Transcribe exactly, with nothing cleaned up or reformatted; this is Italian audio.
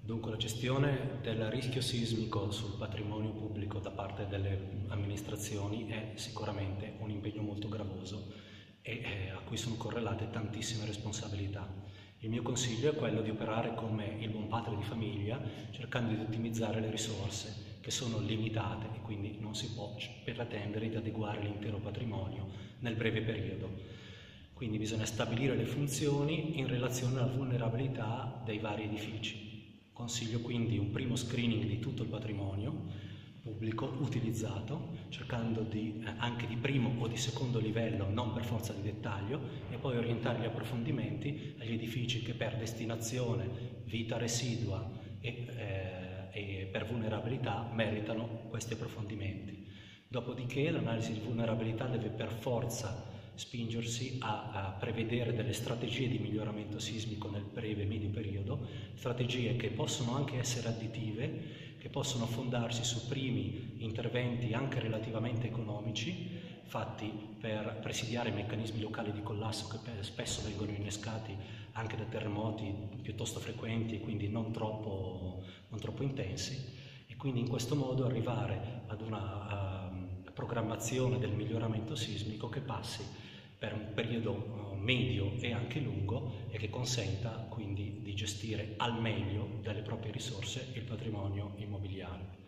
Dunque, la gestione del rischio sismico sul patrimonio pubblico da parte delle amministrazioni è sicuramente un impegno molto gravoso e eh, a cui sono correlate tantissime responsabilità. Il mio consiglio è quello di operare come il buon padre di famiglia, cercando di ottimizzare le risorse che sono limitate e quindi non si può pretendere di adeguare l'intero patrimonio nel breve periodo. Quindi bisogna stabilire le funzioni in relazione alla vulnerabilità dei vari edifici. Consiglio quindi un primo screening di tutto il patrimonio pubblico utilizzato, cercando di, eh, anche di primo o di secondo livello, non per forza di dettaglio, e poi orientare gli approfondimenti agli edifici che per destinazione, vita residua e, eh, e per vulnerabilità meritano questi approfondimenti. Dopodiché l'analisi di vulnerabilità deve per forza spingersi a, a prevedere delle strategie di miglioramento sismico nel breve e medio periodo, strategie che possono anche essere additive, che possono fondarsi su primi interventi anche relativamente economici, fatti per presidiare i meccanismi locali di collasso che spesso vengono innescati anche da terremoti piuttosto frequenti e quindi non troppo, non troppo intensi, e quindi in questo modo arrivare ad una uh, programmazione del miglioramento sismico che passi per un periodo uh, medio e anche lungo e che consenta quindi di gestire al meglio delle proprie risorse il patrimonio immobiliare.